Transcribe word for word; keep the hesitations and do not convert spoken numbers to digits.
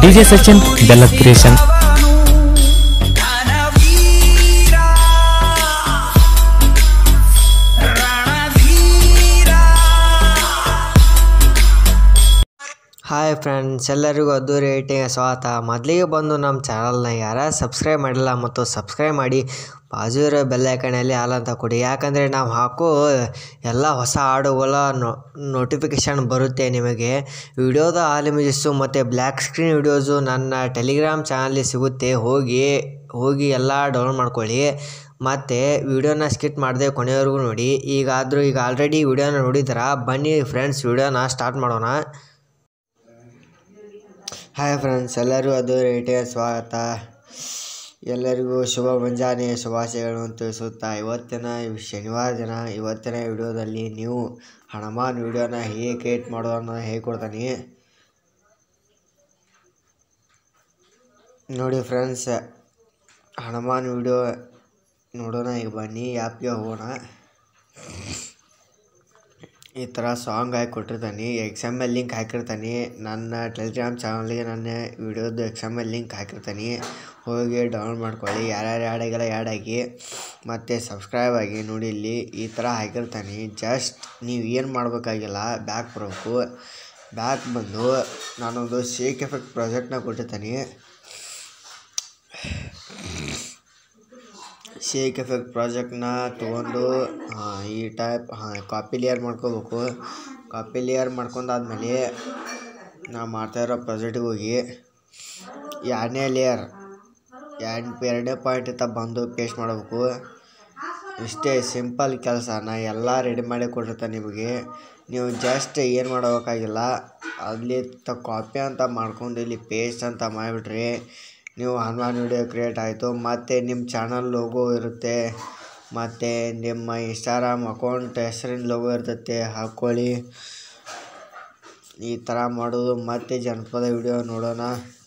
DJ Sachin Bellad creation. Hi friends, ಎಲ್ಲರಿಗೂ ಅದ್ದೂರಿ ಏಟಿಗೆ ಸ್ವಾಗತ. ಮೊದಲಿಗೆ ಬಂದು ನಮ್ಮ ಚಾನಲ್ನ ಯಾರು ಸಬ್ಸ್ಕ್ರೈಬ್ ಮಾಡಿಲ್ಲ ಮತ್ತು ಸಬ್ಸ್ಕ್ರೈಬ್ ಮಾಡಿ ಬಾಜು ಇರೋ ಬೆಲ್ ಐಕನಲ್ಲಿ ಆಲ್ ಅಂತ ಕೊಡಿ. ಯಾಕಂದರೆ ನಾವು ಹಾಕೋ ಎಲ್ಲ ಹೊಸ ಹಾಡುಗಳ ನೋಟಿಫಿಕೇಷನ್ ಬರುತ್ತೆ ನಿಮಗೆ. ವಿಡಿಯೋದ ಆಲ್ ಇಮೇಜಸ್ಸು ಮತ್ತು ಬ್ಲ್ಯಾಕ್ ಸ್ಕ್ರೀನ್ ವಿಡಿಯೋಸು ನನ್ನ ಟೆಲಿಗ್ರಾಮ್ ಚಾನಲ್ಲಿ ಸಿಗುತ್ತೆ. ಹೋಗಿ ಹೋಗಿ ಎಲ್ಲ ಡೌನ್ಲೋಡ್ ಮಾಡ್ಕೊಳ್ಳಿ. ಮತ್ತು ವಿಡಿಯೋನ ಸ್ಕಿಪ್ ಮಾಡದೆ ಕೊನೆಯವರೆಗೂ ನೋಡಿ. ಈಗಾದರೂ ಈಗ ಆಲ್ರೆಡಿ ವಿಡಿಯೋನ ನೋಡಿದ್ರ ಬನ್ನಿ ಫ್ರೆಂಡ್ಸ್, ವಿಡಿಯೋನ ಸ್ಟಾರ್ಟ್ ಮಾಡೋಣ. ಹಾಯ್ ಫ್ರೆಂಡ್ಸ್, ಎಲ್ಲರಿಗೂ ಅದು ರೇಟಿಗೆ ಸ್ವಾಗತ. ಎಲ್ಲರಿಗೂ ಶುಭ ಮುಂಜಾನೆ ಶುಭಾಶಯಗಳನ್ನು ತಿಳಿಸುತ್ತಾ ಇವತ್ತಿನ ಶನಿವಾರ ದಿನ ಇವತ್ತಿನ ವಿಡಿಯೋದಲ್ಲಿ ನೀವು ಹನುಮಾನ್ ವಿಡಿಯೋನ ಹೇಗೆ ಕ್ರಿಯೇಟ್ ಮಾಡೋದನ್ನು ಹೇಳ್ಕೊಡ್ತೀನಿ ನೋಡಿ ಫ್ರೆಂಡ್ಸ್. ಹನುಮಾನ್ ವಿಡಿಯೋ ನೋಡೋಣ. ಈಗ ಬನ್ನಿ ಆ್ಯಪ್ಗೆ ಹೋಗೋಣ. ಈ ಥರ ಸಾಂಗ್ ಹಾಕಿ ಕೊಟ್ಟಿರ್ತಾನೆ. ಎಕ್ಸ್ ಎಮ್ ಎಲ್ ಲಿಂಕ್ ಹಾಕಿರ್ತಾನೆ. ನನ್ನ ಟೆಲಿಗ್ರಾಮ್ ಚಾನಲ್ಗೆ ನನ್ನ ವಿಡಿಯೋದು ಎಕ್ಸ್ ಎಮ್ ಎಲ್ ಲಿಂಕ್ ಹಾಕಿರ್ತಾನೆ. ಹೋಗಿ ಡೌನ್ಲೋಡ್ ಮಾಡ್ಕೊಳ್ಳಿ. ಯಾರ್ಯಾರು ಆ್ಯಡ್ ಆಗಿಲ್ಲ ಆ್ಯಡ್ ಆಗಿ ಮತ್ತು ಸಬ್ಸ್ಕ್ರೈಬ್ ಆಗಿ ನೋಡಿ. ಇಲ್ಲಿ ಈ ಥರ ಹಾಕಿರ್ತಾನೆ. ಜಸ್ಟ್ ನೀವು ಏನು ಮಾಡಬೇಕಾಗಿಲ್ಲ, ಬ್ಯಾಕ್ ಬರಬೇಕು. ಬ್ಯಾಕ್ ಬಂದು ನಾನೊಂದು ಶೇಕ್ ಎಫೆಕ್ಟ್ ಪ್ರಾಜೆಕ್ಟ್ನ ಕೊಟ್ಟಿರ್ತಾನೆ. ಶೇಕ್ ಎಫೆಕ್ಟ್ ಪ್ರಾಜೆಕ್ಟ್ನ ತೊಗೊಂಡು ಈ ಟೈಪ್ ಹಾಂ ಕಾಪಿ ಲೇಯರ್ ಮಾಡ್ಕೋಬೇಕು. ಕಾಪಿ ಲೇಯರ್ ಮಾಡ್ಕೊಂಡಾದ್ಮೇಲೆ ನಾವು ಮಾಡ್ತಾಯಿರೋ ಪ್ರಾಜೆಕ್ಟಿಗೆ ಹೋಗಿ ಎರಡನೇ ಲೇಯರ್ ಎರಡು ಎರಡನೇ ಪಾಯಿಂಟ್ ಇತ್ತ ಬಂದು ಪೇಸ್ಟ್ ಮಾಡಬೇಕು. ಇಷ್ಟೇ ಸಿಂಪಲ್ ಕೆಲಸ. ನಾ ಎಲ್ಲ ರೆಡಿ ಮಾಡಿ ಕೊಟ್ಟಿರ್ತಾನೆ ನಿಮಗೆ. ನೀವು ಜಸ್ಟ್ ಏನು ಮಾಡಬೇಕಾಗಿಲ್ಲ, ಅಲ್ಲಿ ತ ಕಾಪಿ ಅಂತ ಮಾಡ್ಕೊಂಡು ಇಲ್ಲಿ ಪೇಸ್ಟ್ ಅಂತ ಮಾಡಿಬಿಟ್ರಿ ನೀವು ಹನುಮಾನ್ ವಿಡಿಯೋ ಕ್ರಿಯೇಟ್ ಆಯಿತು. ಮತ್ತು ನಿಮ್ಮ ಚಾನಲ್ ಲೋಗೋ ಇರುತ್ತೆ, ಮತ್ತು ನಿಮ್ಮ ಇನ್ಸ್ಟಾಗ್ರಾಮ್ ಅಕೌಂಟ್ ಹೆಸರಿನ ಲೋಗೋ ಇರ್ತೈತೆ, ಹಾಕ್ಕೊಳ್ಳಿ. ಈ ಥರ ಮಾಡೋದು. ಮತ್ತು ಜನಪದ ವಿಡಿಯೋ ನೋಡೋಣ.